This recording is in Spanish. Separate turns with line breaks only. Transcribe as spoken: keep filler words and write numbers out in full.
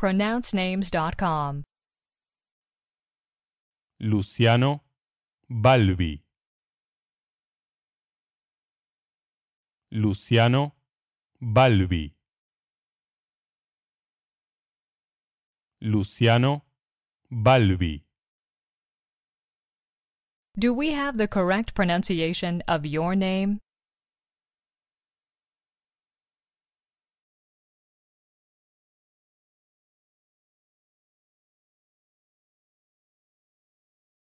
pronounce names dot com.
Luciano Balbi. Luciano Balbi. Luciano Balbi.
Do we have the correct pronunciation of your name?